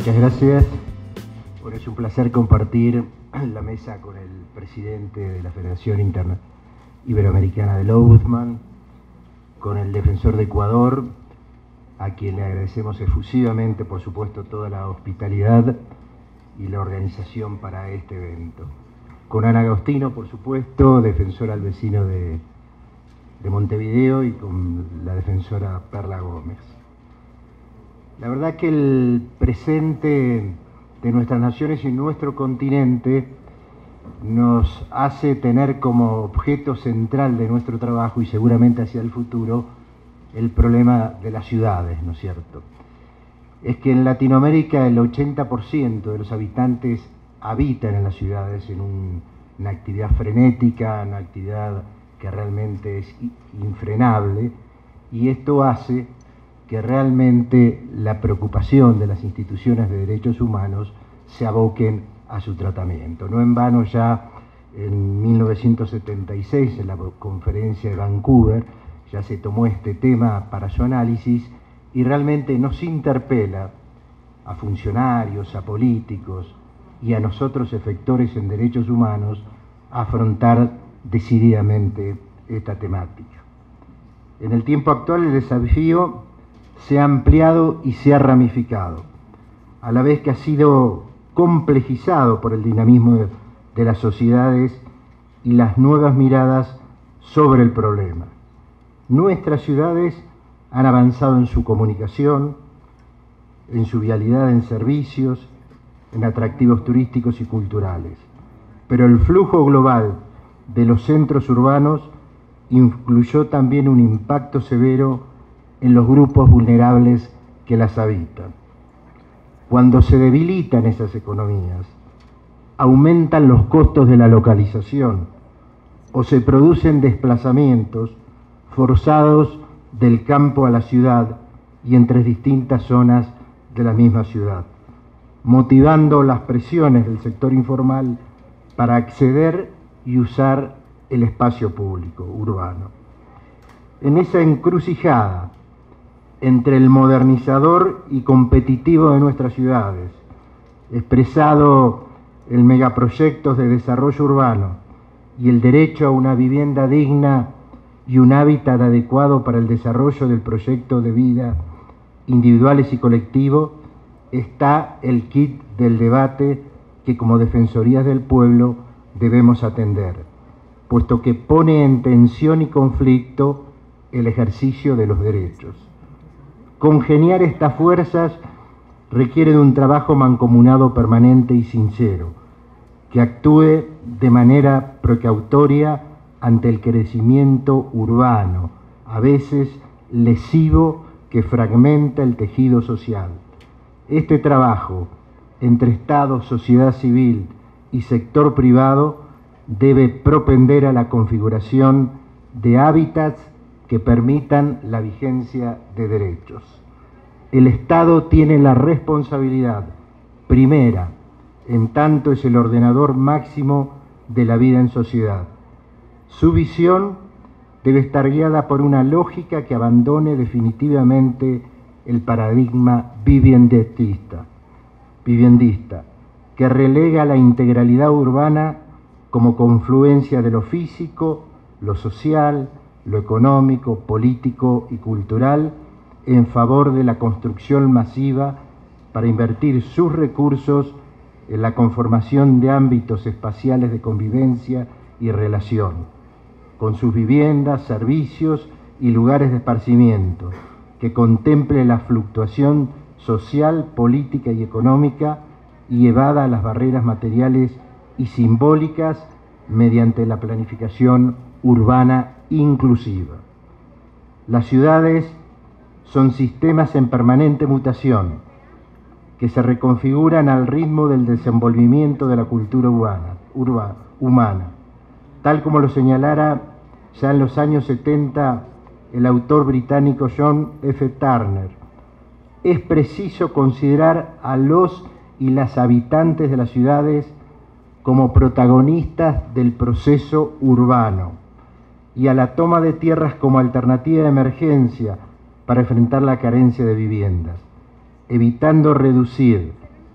Muchas gracias. Bueno, es un placer compartir la mesa con el presidente de la Federación Iberoamericana del Ombudsman, con el defensor de Ecuador, a quien le agradecemos efusivamente, por supuesto, toda la hospitalidad y la organización para este evento. Con Ana Agostino, por supuesto, defensora al vecino de Montevideo, y con la defensora Perla Gómez. La verdad que el presente de nuestras naciones y nuestro continente nos hace tener como objeto central de nuestro trabajo, y seguramente hacia el futuro, el problema de las ciudades, ¿no es cierto? Es que en Latinoamérica el 80% de los habitantes habitan en las ciudades en una actividad frenética, una actividad que realmente es infrenable, y esto hace que realmente la preocupación de las instituciones de derechos humanos se aboquen a su tratamiento. No en vano ya en 1976, en la conferencia de Vancouver, ya se tomó este tema para su análisis, y realmente nos interpela a funcionarios, a políticos y a nosotros efectores en derechos humanos a afrontar decididamente esta temática. En el tiempo actual el desafío se ha ampliado y se ha ramificado, a la vez que ha sido complejizado por el dinamismo de las sociedades y las nuevas miradas sobre el problema. Nuestras ciudades han avanzado en su comunicación, en su vialidad en servicios, en atractivos turísticos y culturales, pero el flujo global de los centros urbanos incluyó también un impacto severo en los grupos vulnerables que las habitan. Cuando se debilitan esas economías, aumentan los costos de la localización o se producen desplazamientos forzados del campo a la ciudad y entre distintas zonas de la misma ciudad, motivando las presiones del sector informal para acceder y usar el espacio público urbano. En esa encrucijada entre el modernizador y competitivo de nuestras ciudades, expresado en megaproyectos de desarrollo urbano, y el derecho a una vivienda digna y un hábitat adecuado para el desarrollo del proyecto de vida individuales y colectivo, está el kit del debate que como defensorías del pueblo debemos atender, puesto que pone en tensión y conflicto el ejercicio de los derechos. Congeniar estas fuerzas requiere de un trabajo mancomunado permanente y sincero, que actúe de manera precautoria ante el crecimiento urbano, a veces lesivo, que fragmenta el tejido social. Este trabajo entre Estado, sociedad civil y sector privado debe propender a la configuración de hábitats que permitan la vigencia de derechos. El Estado tiene la responsabilidad primera, en tanto es el ordenador máximo de la vida en sociedad. Su visión debe estar guiada por una lógica que abandone definitivamente el paradigma viviendista, que relega la integralidad urbana como confluencia de lo físico, lo social, lo económico, político y cultural, en favor de la construcción masiva para invertir sus recursos en la conformación de ámbitos espaciales de convivencia y relación, con sus viviendas, servicios y lugares de esparcimiento, que contemple la fluctuación social, política y económica, y evada a las barreras materiales y simbólicas mediante la planificación urbana inclusiva. Las ciudades son sistemas en permanente mutación, que se reconfiguran al ritmo del desenvolvimiento de la cultura humana, tal como lo señalara ya en los años 70 el autor británico John F. Turner. Es preciso considerar a los y las habitantes de las ciudades como protagonistas del proceso urbano, y a la toma de tierras como alternativa de emergencia para enfrentar la carencia de viviendas, evitando reducir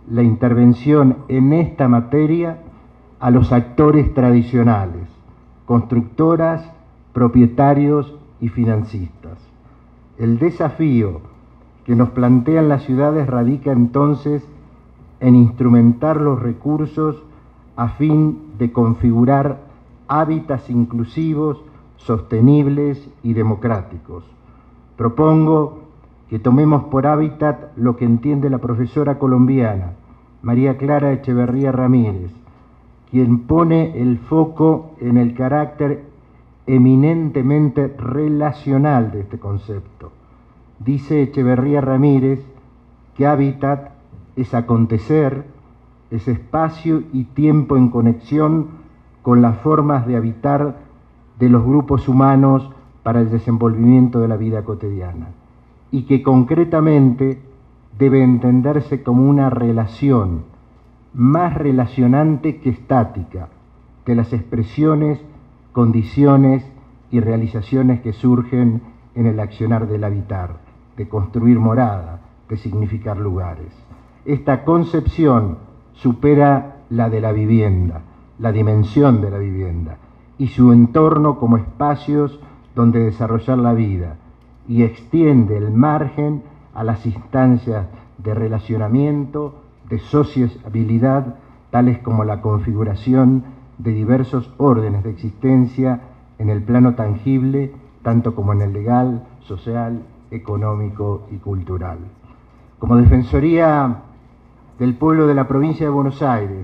la intervención en esta materia a los actores tradicionales, constructoras, propietarios y financistas. El desafío que nos plantean las ciudades radica entonces en instrumentar los recursos a fin de configurar hábitats inclusivos, sostenibles y democráticos. Propongo que tomemos por hábitat lo que entiende la profesora colombiana María Clara Echeverría Ramírez, quien pone el foco en el carácter eminentemente relacional de este concepto. Dice Echeverría Ramírez que hábitat es acontecer, es espacio y tiempo en conexión con las formas de habitar de los grupos humanos para el desenvolvimiento de la vida cotidiana, y que concretamente debe entenderse como una relación más relacionante que estática de las expresiones, condiciones y realizaciones que surgen en el accionar del habitar, de construir morada, de significar lugares. Esta concepción supera la de la vivienda, la dimensión de la vivienda y su entorno como espacios donde desarrollar la vida, y extiende el margen a las instancias de relacionamiento, de sociabilidad, tales como la configuración de diversos órdenes de existencia en el plano tangible, tanto como en el legal, social, económico y cultural. Como Defensoría del Pueblo de la Provincia de Buenos Aires,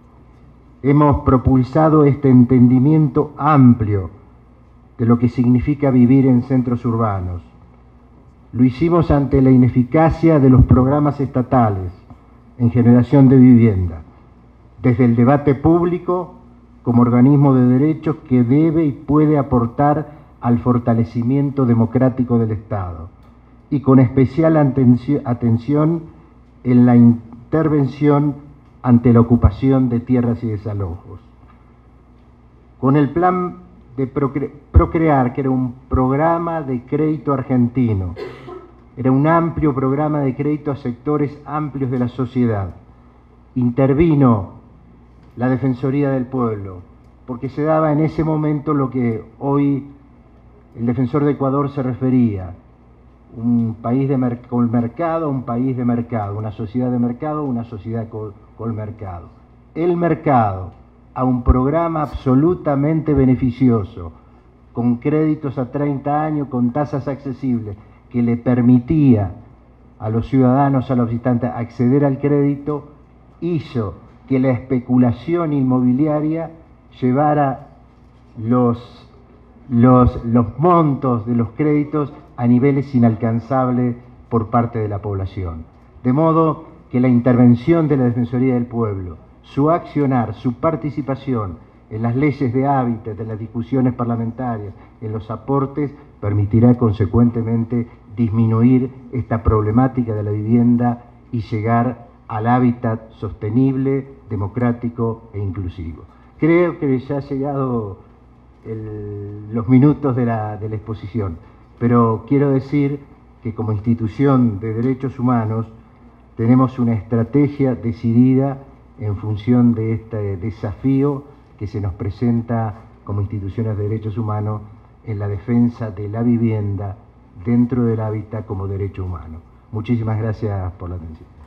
hemos propulsado este entendimiento amplio de lo que significa vivir en centros urbanos. Lo hicimos ante la ineficacia de los programas estatales en generación de vivienda, desde el debate público como organismo de derechos que debe y puede aportar al fortalecimiento democrático del Estado, y con especial atención en la intervención ante la ocupación de tierras y desalojos. Con el plan de Procrear, que era un programa de crédito argentino, era un amplio programa de crédito a sectores amplios de la sociedad, intervino la Defensoría del Pueblo, porque se daba en ese momento lo que hoy el defensor de Ecuador se refería: un país con mercado, un país de mercado, una sociedad de mercado, una sociedad con mercado. El mercado, a un programa absolutamente beneficioso, con créditos a 30 años, con tasas accesibles, que le permitía a los ciudadanos, a los visitantes, acceder al crédito, hizo que la especulación inmobiliaria llevara los montos de los créditos a niveles inalcanzables por parte de la población. De modo que la intervención de la Defensoría del Pueblo, su accionar, su participación en las leyes de hábitat, en las discusiones parlamentarias, en los aportes, permitirá consecuentemente disminuir esta problemática de la vivienda y llegar al hábitat sostenible, democrático e inclusivo. Creo que ya ha llegado los minutos de la exposición, pero quiero decir que como institución de derechos humanos tenemos una estrategia decidida en función de este desafío que se nos presenta como instituciones de derechos humanos en la defensa de la vivienda dentro del hábitat como derecho humano. Muchísimas gracias por la atención.